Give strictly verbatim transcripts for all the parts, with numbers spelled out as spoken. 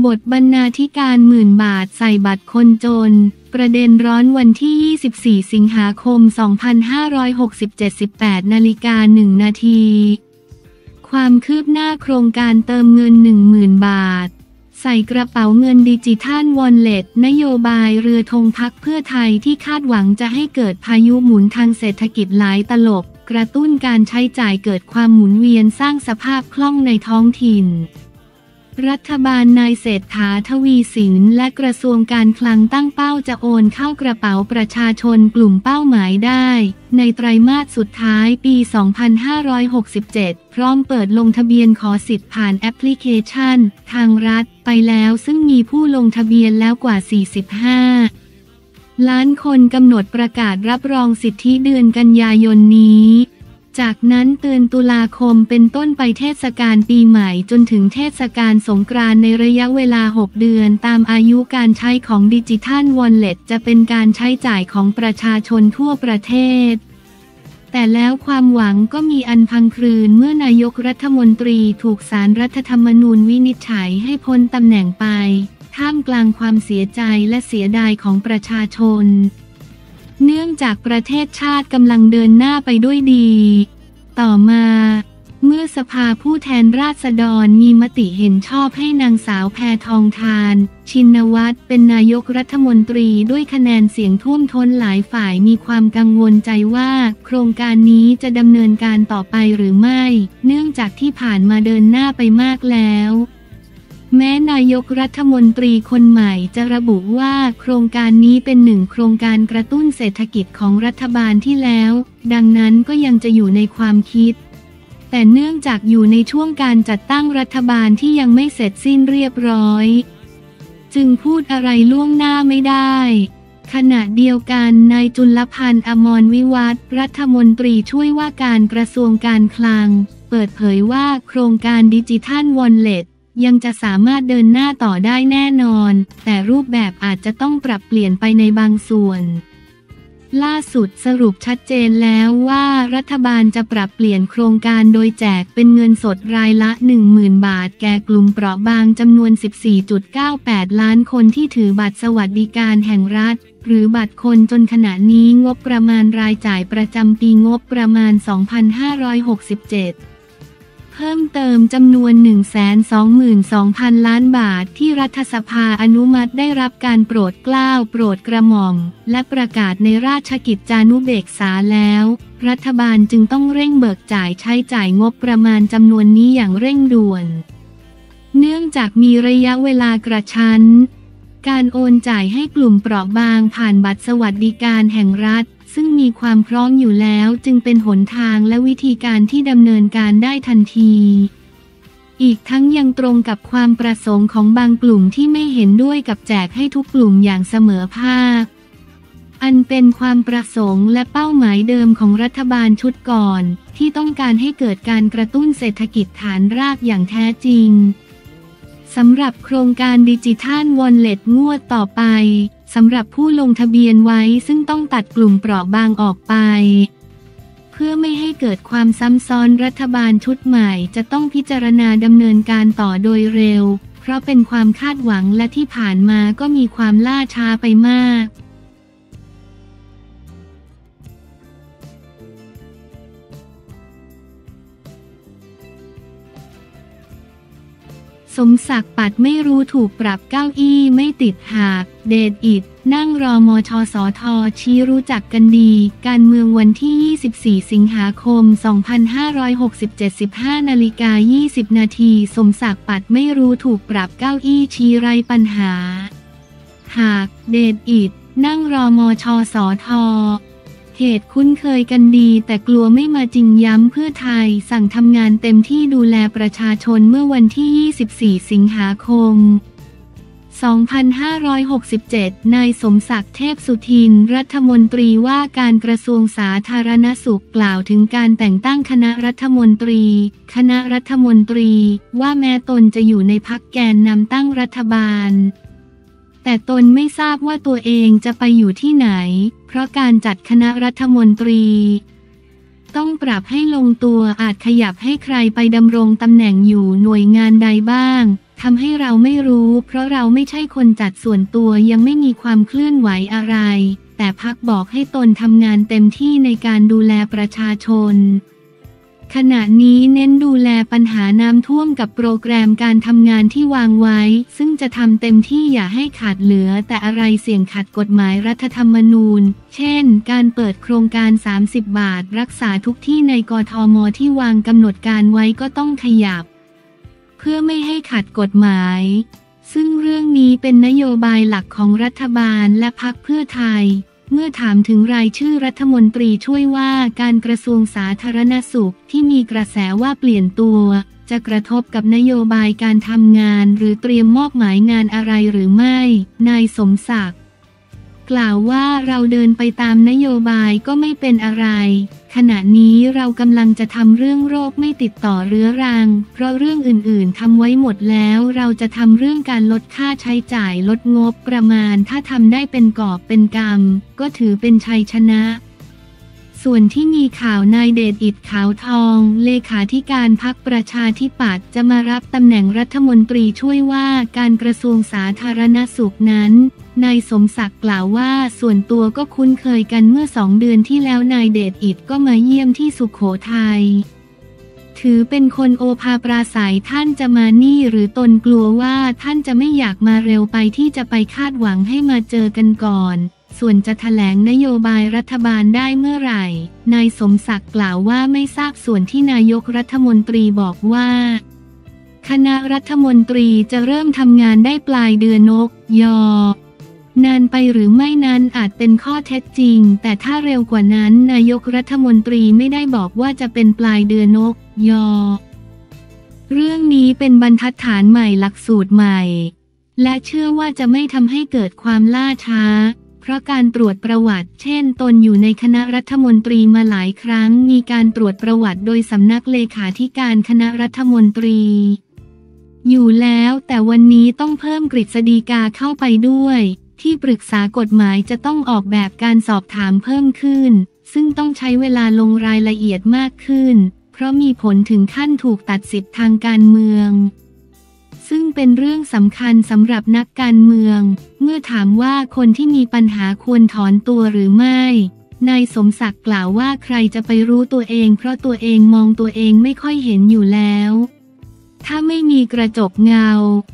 บทบรรณาธิการหมื่นบาทใส่บัตรคนจนประเด็นร้อนวันที่ยี่สิบสี่สิงหาคมสองพันห้าร้อยหกสิบเจ็ด สิบแปดนาฬิกาหนึ่งนาทีความคืบหน้าโครงการเติมเงิน หนึ่งหมื่น บาทใส่กระเป๋าเงินดิจิทัลวอลเล็ตนโยบายเรือธงพรรคเพื่อไทยที่คาดหวังจะให้เกิดพายุหมุนทางเศรษฐกิจหลายตลบกระตุ้นการใช้จ่ายเกิดความหมุนเวียนสร้างสภาพคล่องในท้องถิ่นรัฐบาลนายเศรษฐาทวีสินและกระทรวงการคลังตั้งเป้าจะโอนเข้ากระเป๋าประชาชนกลุ่มเป้าหมายได้ในไตรมาสสุดท้ายปี สองพันห้าร้อยหกสิบเจ็ด พร้อมเปิดลงทะเบียนขอสิทธิ์ผ่านแอปพลิเคชันทางรัฐไปแล้วซึ่งมีผู้ลงทะเบียนแล้วกว่า สี่สิบห้า ล้านคนกำหนดประกาศรับรองสิทธิเดือนกันยายนนี้จากนั้นเตือนตุลาคมเป็นต้นไปเทศกาลปีใหม่จนถึงเทศกาลสงกรานต์ในระยะเวลาหกเดือนตามอายุการใช้ของดิจิทัลวอลเล็ตจะเป็นการใช้จ่ายของประชาชนทั่วประเทศแต่แล้วความหวังก็มีอันพังคลืนเมื่อนายกรัฐมนตรีถูกศาลรัฐธรรมนูญวินิจฉัยให้พ้นตำแหน่งไปท่ามกลางความเสียใจและเสียดายของประชาชนเนื่องจากประเทศชาติกำลังเดินหน้าไปด้วยดีต่อมาเมื่อสภาผู้แทนราษฎรมีมติเห็นชอบให้นางสาวแพทองธารชินวัตรเป็นนายกรัฐมนตรีด้วยคะแนนเสียงท่วมท้นหลายฝ่ายมีความกังวลใจว่าโครงการนี้จะดำเนินการต่อไปหรือไม่เนื่องจากที่ผ่านมาเดินหน้าไปมากแล้วแม้นายกรัฐมนตรีคนใหม่จะระบุว่าโครงการนี้เป็นหนึ่งโครงการกระตุ้นเศรษฐกิจของรัฐบาลที่แล้วดังนั้นก็ยังจะอยู่ในความคิดแต่เนื่องจากอยู่ในช่วงการจัดตั้งรัฐบาลที่ยังไม่เสร็จสิ้นเรียบร้อยจึงพูดอะไรล่วงหน้าไม่ได้ขณะเดียวกันนายจุลพันธ์อมรวิวัฒน์รัฐมนตรีช่วยว่าการกระทรวงการคลังเปิดเผยว่าโครงการดิจิทัลวอลเล็ตยังจะสามารถเดินหน้าต่อได้แน่นอนแต่รูปแบบอาจจะต้องปรับเปลี่ยนไปในบางส่วนล่าสุดสรุปชัดเจนแล้วว่ารัฐบาลจะปรับเปลี่ยนโครงการโดยแจกเป็นเงินสดรายละ หนึ่งหมื่น บาทแก่กลุ่มเปราะบางจำนวน สิบสี่จุดเก้าแปด ล้านคนที่ถือบัตรสวัสดิการแห่งรัฐหรือบัตรคนจนขณะนี้งบประมาณรายจ่ายประจำปีงบประมาณ สองพันห้าร้อยหกสิบเจ็ดเพิ่มเติมจำนวน หนึ่งแสนสองหมื่นสองพัน ล้านบาทที่รัฐสภาอนุมัติได้รับการโปรดเกล้าโปรดกระหม่อมและประกาศในราชกิจจานุเบกษาแล้วรัฐบาลจึงต้องเร่งเบิกจ่ายใช้จ่ายงบประมาณจำนวนนี้อย่างเร่งด่วนเนื่องจากมีระยะเวลากระชั้นการโอนจ่ายให้กลุ่มเปราะบางผ่านบัตรสวัสดิการแห่งรัฐซึ่งมีความพร้อมอยู่แล้วจึงเป็นหนทางและวิธีการที่ดำเนินการได้ทันทีอีกทั้งยังตรงกับความประสงค์ของบางกลุ่มที่ไม่เห็นด้วยกับแจกให้ทุกกลุ่มอย่างเสมอภาคอันเป็นความประสงค์และเป้าหมายเดิมของรัฐบาลชุดก่อนที่ต้องการให้เกิดการกระตุ้นเศรษฐกิจฐานรากอย่างแท้จริงสำหรับโครงการดิจิทัลวอลเล็ตงวดต่อไปสำหรับผู้ลงทะเบียนไว้ซึ่งต้องตัดกลุ่มเปราะบางออกไปเพื่อไม่ให้เกิดความซ้ำซ้อนรัฐบาลชุดใหม่จะต้องพิจารณาดำเนินการต่อโดยเร็วเพราะเป็นความคาดหวังและที่ผ่านมาก็มีความล่าช้าไปมากสมศักดิ์ปัดไม่รู้ถูกปรับเก้าอี้ไม่ติดหากเดชอิฐนั่งรอมชสทชี้รู้จักกันดีการเมืองวันที่ยี่สิบสี่สิงหาคมสองพันห้าร้อยหกสิบเจ็ด สิบห้านาฬิกายี่สิบนาทีสมศักดิ์ปัดไม่รู้ถูกปรับเก้าอี้ชี้ไร้ปัญหาหากเดชอิฐนั่งรอมชสทเหตุคุ้นเคยกันดีแต่กลัวไม่มาจริงย้ำเพื่อไทยสั่งทำงานเต็มที่ดูแลประชาชนเมื่อวันที่ยี่สิบสี่สิงหาคมสองพันห้าร้อยหกสิบเจ็ดนายสมศักดิ์เทพสุทินรัฐมนตรีว่าการกระทรวงสาธารณสุขกล่าวถึงการแต่งตั้งคณะรัฐมนตรีคณะรัฐมนตรีว่าแม้ตนจะอยู่ในพรรคแกนนำตั้งรัฐบาลแต่ตนไม่ทราบว่าตัวเองจะไปอยู่ที่ไหนเพราะการจัดคณะรัฐมนตรีต้องปรับให้ลงตัวอาจขยับให้ใครไปดำรงตำแหน่งอยู่หน่วยงานใดบ้างทำให้เราไม่รู้เพราะเราไม่ใช่คนจัดส่วนตัวยังไม่มีความเคลื่อนไหวอะไรแต่พรรคบอกให้ตนทำงานเต็มที่ในการดูแลประชาชนขณะนี้เน้นดูแลปัญหาน้ำท่วมกับโปรแกรมการทำงานที่วางไว้ซึ่งจะทำเต็มที่อย่าให้ขาดเหลือแต่อะไรเสี่ยงขัดกฎหมายรัฐธรรมนูญเช่นการเปิดโครงการสามสิบบาทรักษาทุกที่ในกทม.ที่วางกำหนดการไว้ก็ต้องขยับเพื่อไม่ให้ขัดกฎหมายซึ่งเรื่องนี้เป็นนโยบายหลักของรัฐบาลและพรรคเพื่อไทยเมื่อถามถึงรายชื่อรัฐมนตรีช่วยว่าการกระทรวงสาธารณสุขที่มีกระแสว่าเปลี่ยนตัวจะกระทบกับนโยบายการทำงานหรือเตรียมมอบหมายงานอะไรหรือไม่นายสมศักดิ์กล่าวว่าเราเดินไปตามนโยบายก็ไม่เป็นอะไรขณะนี้เรากำลังจะทำเรื่องโรคไม่ติดต่อเรื้อรังเพราะเรื่องอื่นๆทำไว้หมดแล้วเราจะทำเรื่องการลดค่าใช้จ่ายลดงบประมาณถ้าทำได้เป็นกอบเป็นกำก็ถือเป็นชัยชนะส่วนที่มีข่าวนายเดชอิฐขาวทองเลขาธิการพรรคประชาธิปัตย์จะมารับตำแหน่งรัฐมนตรีช่วยว่าการกระทรวงสาธารณสุขนั้นนายสมศักดิ์กล่าวว่าส่วนตัวก็คุ้นเคยกันเมื่อสองเดือนที่แล้วนายเดชอิฐก็มาเยี่ยมที่สุโขทัยถือเป็นคนโอภาปราศัยท่านจะมานี่หรือตนกลัวว่าท่านจะไม่อยากมาเร็วไปที่จะไปคาดหวังให้มาเจอกันก่อนส่วนจะแถลงนโยบายรัฐบาลได้เมื่อไหร่นายสมศักดิ์กล่าวว่าไม่ทราบส่วนที่นายกรัฐมนตรีบอกว่าคณะรัฐมนตรีจะเริ่มทำงานได้ปลายเดือนนกยอนานไปหรือไม่นั้นอาจเป็นข้อเท็จจริงแต่ถ้าเร็วกว่านั้นนายกรัฐมนตรีไม่ได้บอกว่าจะเป็นปลายเดือนนกยอเรื่องนี้เป็นบรรทัดฐานใหม่หลักสูตรใหม่และเชื่อว่าจะไม่ทำให้เกิดความล่าช้าเพราะการตรวจประวัติเช่นตนอยู่ในคณะรัฐมนตรีมาหลายครั้งมีการตรวจประวัติโดยสำนักเลขาธิการคณะรัฐมนตรีอยู่แล้วแต่วันนี้ต้องเพิ่มกฤษฎีกาเข้าไปด้วยที่ปรึกษากฎหมายจะต้องออกแบบการสอบถามเพิ่มขึ้นซึ่งต้องใช้เวลาลงรายละเอียดมากขึ้นเพราะมีผลถึงขั้นถูกตัดสิทธิ์ทางการเมืองซึ่งเป็นเรื่องสำคัญสำหรับนักการเมืองเมื่อถามว่าคนที่มีปัญหาควรถอนตัวหรือไม่นายสมศักดิ์กล่าวว่าใครจะไปรู้ตัวเองเพราะตัวเองมองตัวเองไม่ค่อยเห็นอยู่แล้วถ้าไม่มีกระจกเงา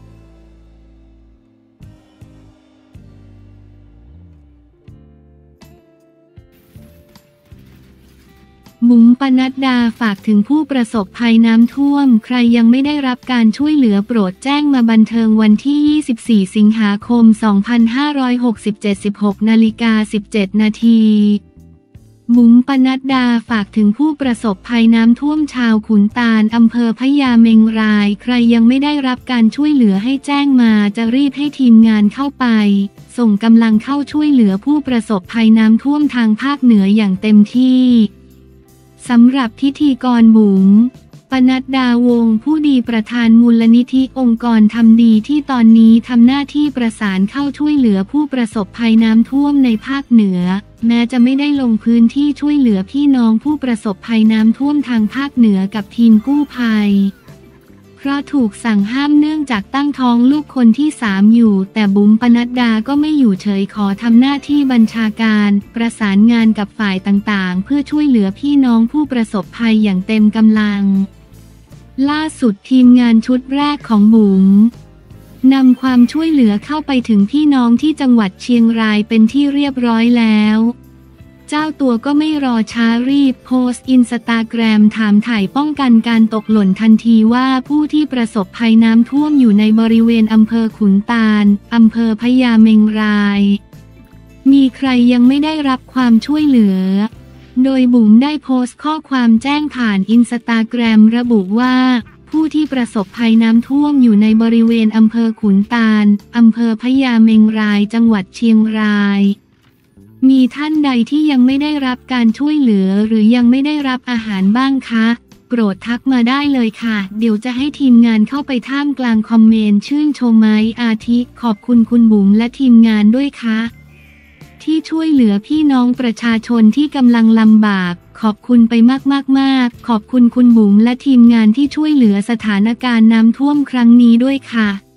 บุ๋มปนัดดาฝากถึงผู้ประสบภัยน้ำท่วมใครยังไม่ได้รับการช่วยเหลือโปรดแจ้งมาบันเทิงวันที่ยี่สิบสี่สิงหาคมสองพันห้าร้อยหกสิบเจ็ด สิบหกนาฬิกาสิบเจ็ดนาทีบุ๋มปนัดดาฝากถึงผู้ประสบภัยน้ำท่วมชาวขุนตาลอำเภอพญาเมงรายใครยังไม่ได้รับการช่วยเหลือให้แจ้งมาจะรีบให้ทีมงานเข้าไปส่งกำลังเข้าช่วยเหลือผู้ประสบภัยน้ำท่วมทางภาคเหนืออย่างเต็มที่สำหรับพิธีกรบุ๋มปนัดดาวงศ์ผู้ดีประธานมูลนิธิองค์กรทำดีที่ตอนนี้ทำหน้าที่ประสานเข้าช่วยเหลือผู้ประสบภัยน้ำท่วมในภาคเหนือแม้จะไม่ได้ลงพื้นที่ช่วยเหลือพี่น้องผู้ประสบภัยน้ำท่วมทางภาคเหนือกับทีมกู้ภัยเพราะถูกสั่งห้ามเนื่องจากตั้งท้องลูกคนที่สามอยู่แต่บุ๋มปนัดดาก็ไม่อยู่เฉยขอทำหน้าที่บัญชาการประสานงานกับฝ่ายต่างๆเพื่อช่วยเหลือพี่น้องผู้ประสบภัยอย่างเต็มกำลังล่าสุดทีมงานชุดแรกของบุ๋มนำความช่วยเหลือเข้าไปถึงพี่น้องที่จังหวัดเชียงรายเป็นที่เรียบร้อยแล้วเจ้าตัวก็ไม่รอช้ารีบโพสต์อินสตาแกรมถามถ่ายป้องกันการตกหล่นทันทีว่าผู้ที่ประสบภัยน้ำท่วมอยู่ในบริเวณอำเภอขุนตาลอำเภอพญาเมงรายมีใครยังไม่ได้รับความช่วยเหลือโดยบุ๋มได้โพสต์ข้อความแจ้งผ่านอินสตาแกรมระบุว่าผู้ที่ประสบภัยน้ำท่วมอยู่ในบริเวณอำเภอขุนตาลอำเภอพญาเมงรายจังหวัดเชียงรายมีท่านใดที่ยังไม่ได้รับการช่วยเหลือหรือยังไม่ได้รับอาหารบ้างคะโปรดทักมาได้เลยค่ะเดี๋ยวจะให้ทีมงานเข้าไปท่ามกลางคอมเมนต์ชื่นชมไหมอาทิขอบคุณคุณบุ๋มและทีมงานด้วยค่ะที่ช่วยเหลือพี่น้องประชาชนที่กำลังลำบากขอบคุณไปมากๆๆขอบคุณคุณบุ๋มและทีมงานที่ช่วยเหลือสถานการณ์น้ำท่วมครั้งนี้ด้วยค่ะ